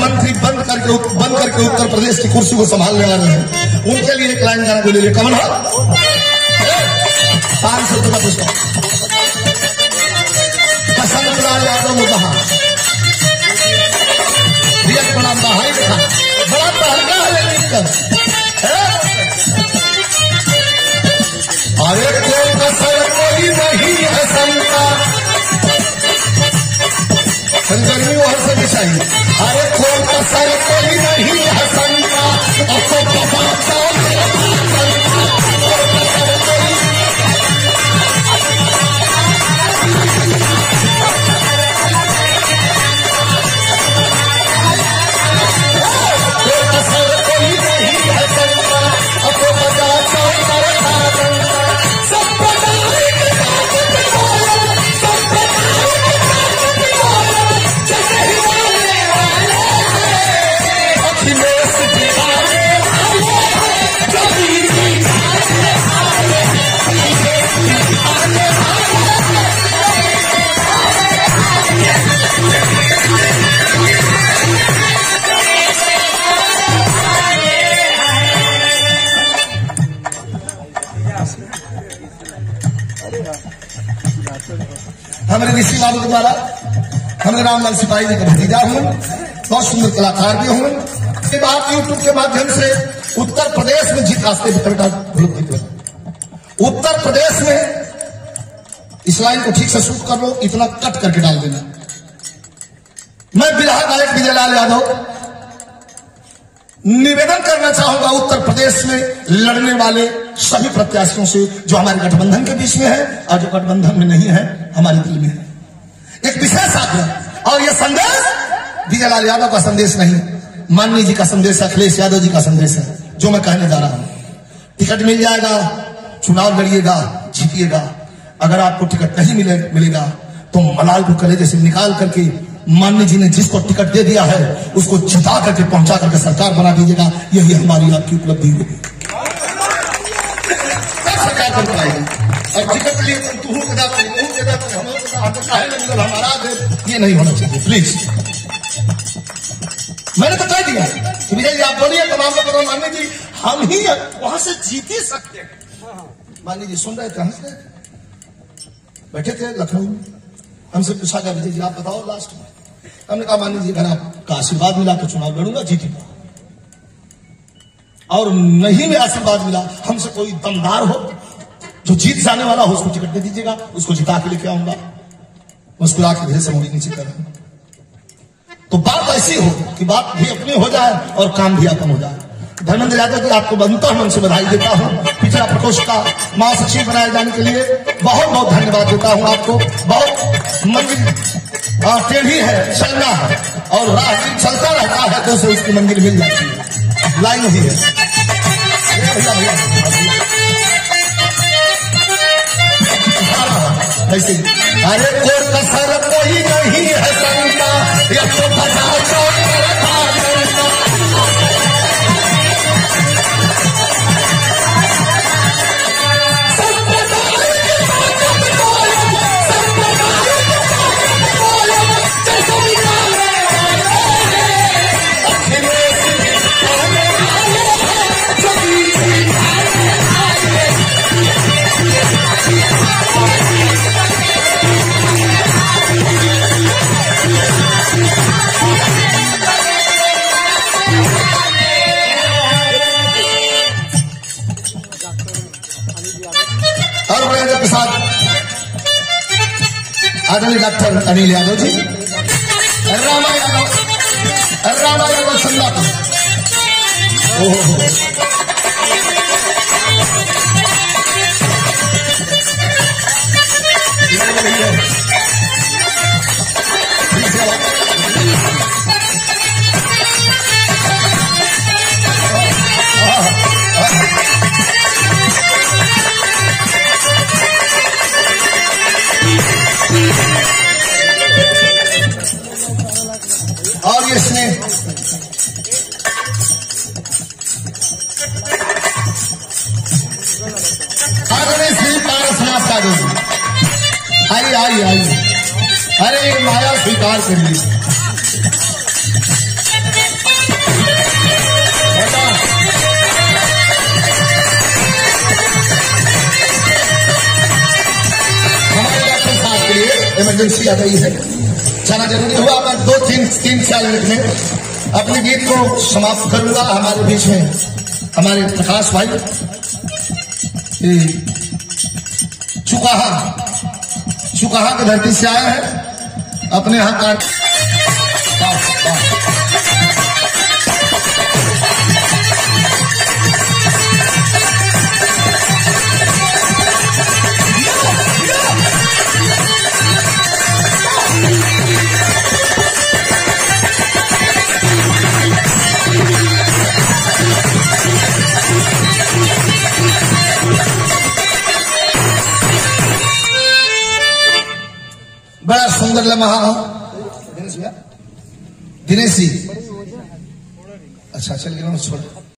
मंत्री बंद करके उत्तर प्रदेश की कुर्सी को संभालने आ रहे हैं, उनके लिए एक लाइन गाना बोले, कमल हो 500 रुपया पुष्प पसंद यादव ने कहा बड़ा भाई था, बड़ा हल्का है। अरे कोई कसर कोई नहीं है संता, संजर्मी वहां से भी चाहिए। अरे कोई कसर कोई नहीं है संता, हमारे ऋषि बाबू के द्वारा हमारे रामलाल सिपाही जी का भतीजा हूँ, बहुत सुंदर कलाकार भी हूँ। ये बात यूट्यूब के माध्यम से उत्तर प्रदेश में जीत रास्ते उत्तर प्रदेश में इस लाइन को ठीक से शूट कर लो, इतना कट करके डाल देना। मैं बिरहा गायक विजयलाल यादव निवेदन करना चाहूंगा उत्तर प्रदेश में लड़ने वाले सभी प्रत्याशियों से, जो हमारे गठबंधन के बीच में है और जो गठबंधन में नहीं है, हमारे दिल में है, एक विशेष आग्रह। और यह संदेश विजयलाल यादव का संदेश नहीं, माननीय जी का संदेश, अखिलेश यादव जी का संदेश है, जो मैं कहने जा रहा हूं। टिकट मिल जाएगा, चुनाव लड़िएगा, जीतिएगा। अगर आपको टिकट नहीं मिलेगा तो मलाल को कलेजे से निकाल करके माननीय जी ने जिसको टिकट दे दिया है उसको जिता करके पहुंचा करके सरकार बना दीजिएगा। यही हमारी आपकी उपलब्धि होगी। सरकार बन पाएगी। और टिकट लिए हमारा ये नहीं होना चाहिए, प्लीज। मैंने तो कह दिया कि विजय जी आप बोलिए, तमाम लोग बताओ, माननीय जी हम ही वहां से जीत ही सकते हैं। माननीय जी सुन रहे थे, हंस रहे थे, बैठे थे लखनऊ में। हमसे पूछा गया विजय जी आप बताओ लास्ट में। हमने कहा माननीय जी अगर आपका आशीर्वाद मिला तो चुनाव लड़ूंगा, जीतूंगा, और नहीं में आशीर्वाद मिला, हमसे कोई दमदार हो जो जीत जाने वाला हो उसको टिकट दे दीजिएगा, उसको जिता के लेके आऊंगा। मुस्कुरा के भेज से मोदी नीचे कर रहा हूं। तो बात ऐसी हो कि बात भी अपनी हो जाए और काम भी अपन हो जाए। धर्मेंद्र यादव जी आपको बनता मन से बधाई देता हूं। पिछड़ा प्रकोष्ठ का महासचिव बनाए जाने के लिए बहुत बहुत धन्यवाद देता हूं आपको। बहुत मंजिल टेढ़ी है, चलना है, और राह चलता रहता है तो उसे उसकी मंजिल मिल जाती है। लाइन ही है ऐसे। अरे कोई कसर कोई नहीं है संता, या तो बचा आदरणीय डॉक्टर अनिल यादव जी, रामा यादव संदापुर। और इसने आदरणीय श्री पारसनाथ यादव जी, आइए। अरे माया स्वीकार कर ली। इमरजेंसी आ गई है, जाना जरूरी हुआ। मैं 2-3-4 मिनट में अपने गीत को समाप्त करूंगा। हमारे बीच में हमारे प्रकाश भाई चुकाहा की धरती से आए हैं, अपने यहाँ का बड़ा सुंदर लम्हा। दिनेश जी, अच्छा चलिए छोड़।